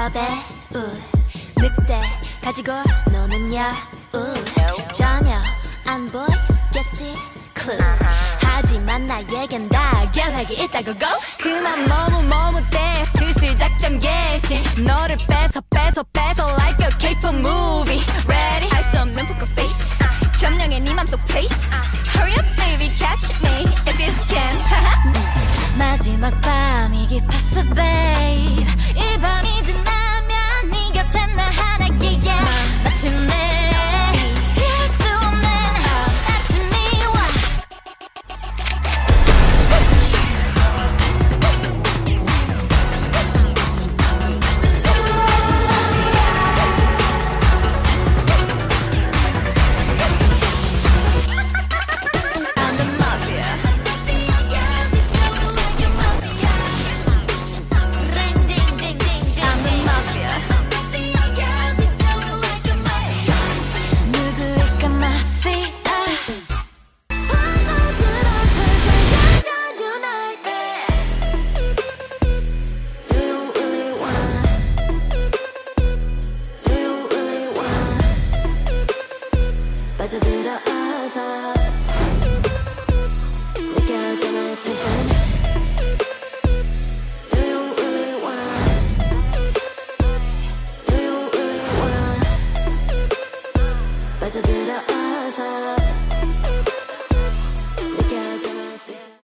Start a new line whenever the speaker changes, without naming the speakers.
여배우 늑대 가지고 노는 여우 전혀 안 보였겠지 clue 하지만 나에겐 다 계획이 있다고 go 그만 머뭇대 슬슬 작전 개시 너를 뺏어 like a K-pop movie ready 할 수 없는 poker face 점령해 네 맘속 place hurry up baby catch me if you can 마지막 밤이 깊었어 babe 이 밤이 지나면 네 곁에 날 하나게 마침내 피할 수 없는 아침이 와 I'm the mafia 빠져들어서 느껴지는 tension Do you really wanna Do you really wanna 빠져들어